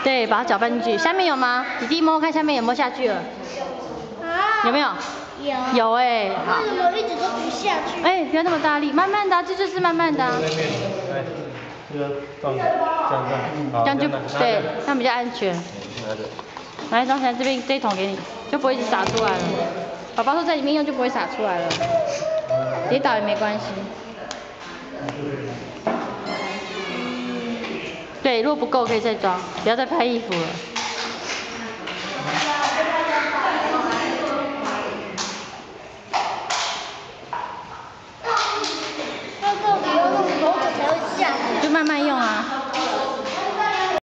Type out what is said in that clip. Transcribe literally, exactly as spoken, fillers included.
对，把它搅拌进去。下面有吗？弟弟摸摸看下面有没有下去了？ 啊？ 有没有？ 有。 有哎、欸。 为什么一直都不下去？ 哎、欸，不要那么大力，慢慢的、啊，这就是慢慢的、啊。 来，这个放这样这样， 这样就对，这样比较安全。来，张起来这边这一桶给你，就不会一直洒出来了。宝宝说在里面用就不会洒出来了，跌倒也没关系。对，如果不够可以再装，不要再拍衣服了。